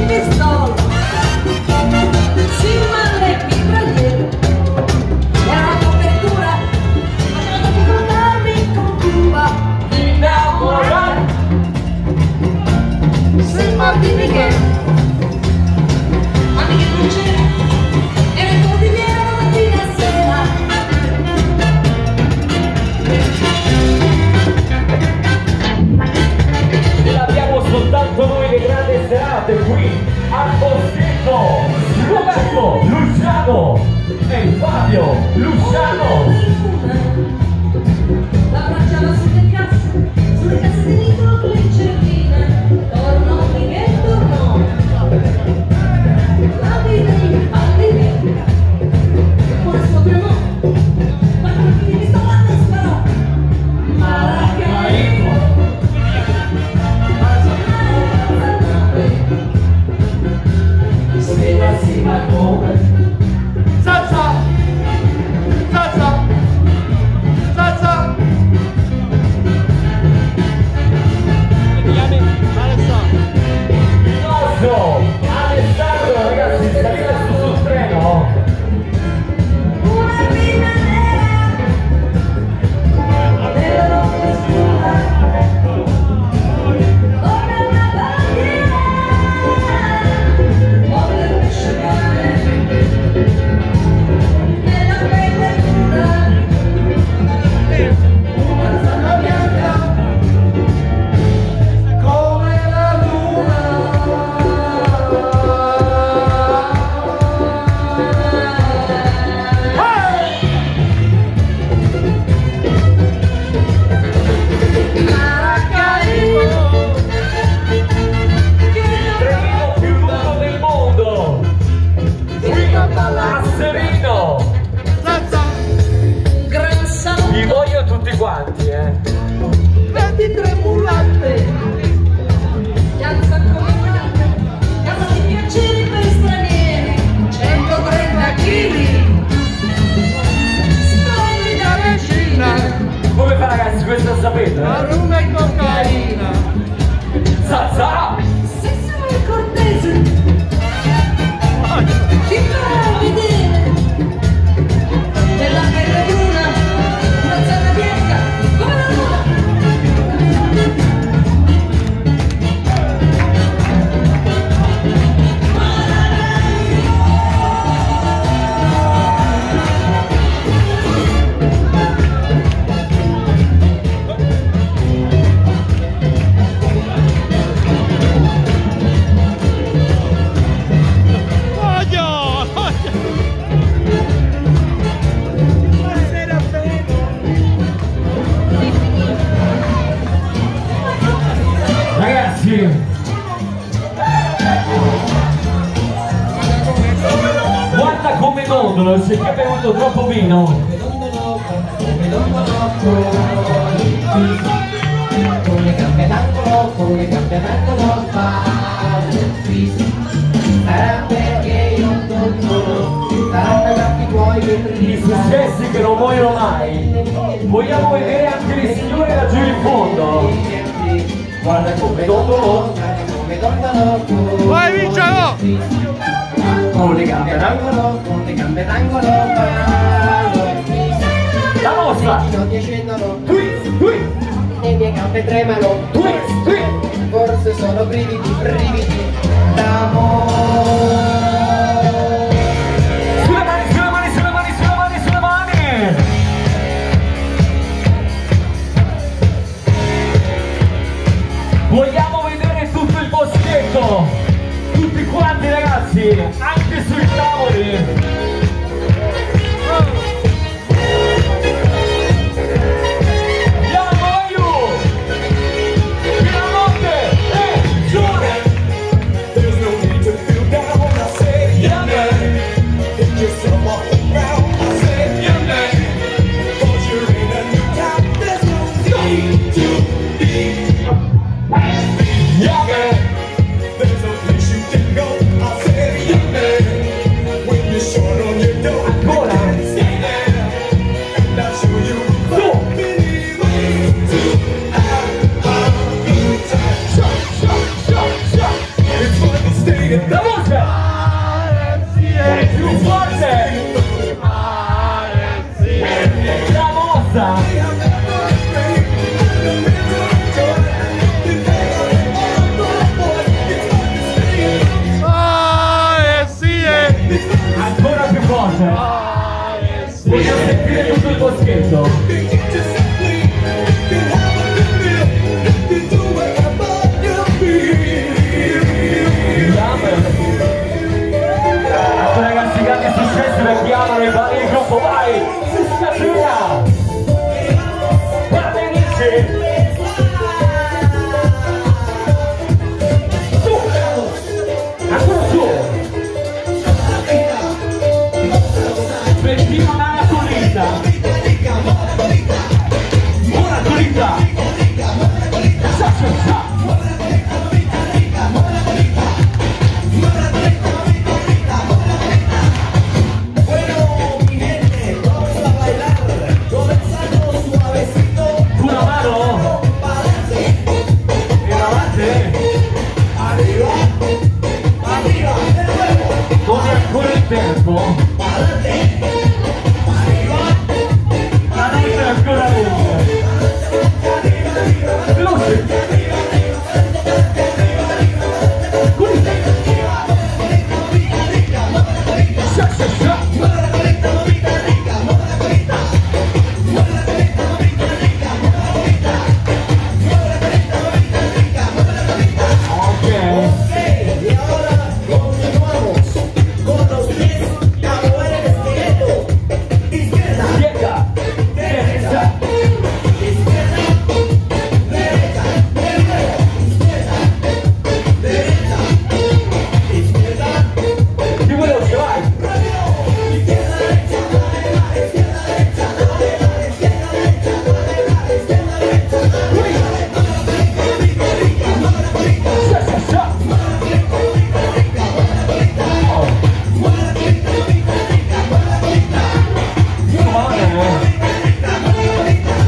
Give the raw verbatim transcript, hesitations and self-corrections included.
Luciano e Fabio Luciano. La bracciava sulle casse, sulle casse di Nitro Glicerina, torno che torno, la vita di Pallineca, questo primo, quattro figli di Stovata sparò, Maracaibo, ma sono se la si va come Salsa! Salsa! Salsa! Ti chiami Alessandro? Il nostro Alessandro, ragazzi, salire su sul treno. una vita nera nella notte scura come una bandiera voglio asciugare nella pelle nuda una zona bianca come la Treno più lungo del mondo. A Serino. Salsa! un gran saluto Vi voglio tutti quanti, eh. ventitré mulatte piazza comunale casa di piaceri per stranieri centotrenta chili splendida regina Come fa, ragazzi? Questo lo sapete? La Eh? runa e cocaina! Salsa! se sei cortese ti farò vedere nella pelle bruna una zanna bianca come la luna Voglio! Buonasera Ragazzi! Guarda come dondolo, se ti è bevuto troppo vino. Con le gambe d'angolo, con le gambe d'angolo, sarà perché io tutto, saranno gli occhi tuoi che I brillano. successi che non muoiono mai. Vogliamo vedere anche le signore laggiù in fondo. Guarda come dondolo. Come dondolo, Vai, vincelo! con le gambe d'angolo, con le gambe d'angolo, La mossa. non ti scendono, Twist, twist, le mie gambe tremano, twist, twist. forse sono brividi, brividi d'amore. Sulle mani, sulle mani, sulle mani, sulle mani, sulle mani. Vogliamo vedere tutto il boschetto. Tutti quanti, ragazzi, anche sui tavoli. Andiamo, aiuto! Fino a notte! E giù! There's no need to feel down. I said, yeah, man. Hit yourself off the ground. I said, yeah, man. Cause you're in a new town. There's no need to be. Yeah, man. There's no place you can go. I said, yeah, man. When you show detto. Ragazzi, grandi successi, la chiamano i vari gruppo, vai!